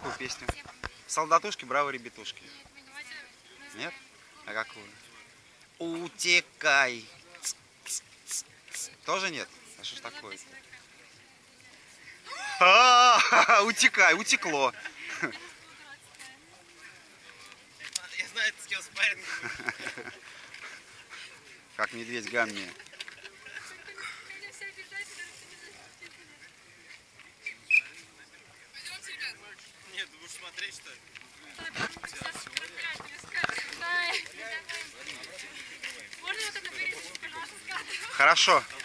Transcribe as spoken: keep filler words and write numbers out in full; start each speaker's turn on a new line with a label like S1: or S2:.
S1: какую песню? Солдатушки, браво, ребятушки. Нет? А какую? Утекай. Тоже нет? А что ж такое? А, утекай, утекло.
S2: Я знаю, это с кем спарринг.
S1: Как медведь Гамми.
S2: Нет, ты будешь смотреть, что ли?
S1: Хорошо.